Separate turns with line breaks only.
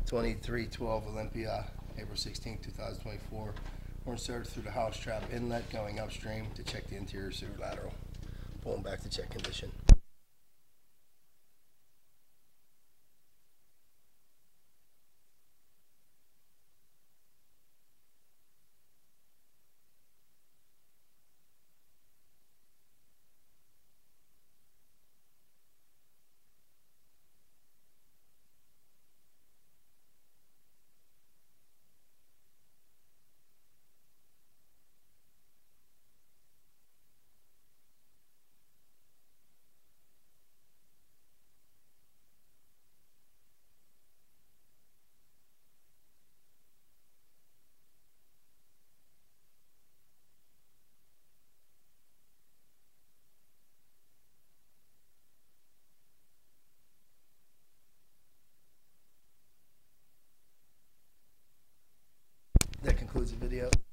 2312 Olympia, April 16, 2024. We're inserted through the house trap inlet going upstream to check the interior sewer lateral. Pulling back to check condition. That concludes the video.